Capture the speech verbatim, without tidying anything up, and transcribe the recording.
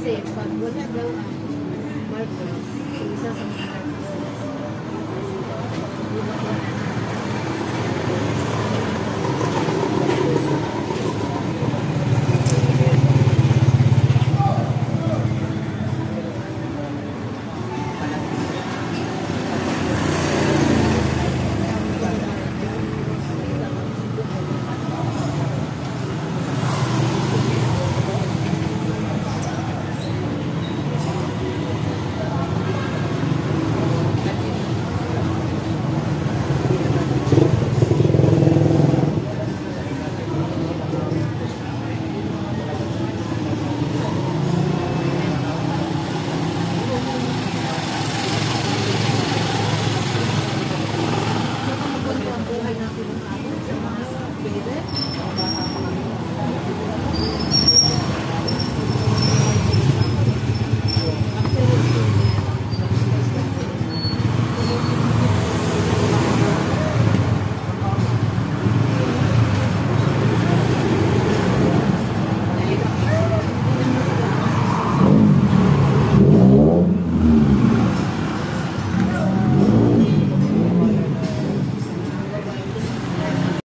Kasi pag wala daw ang marker, so isa sa mga buhay natin ng araw sa mga pwede.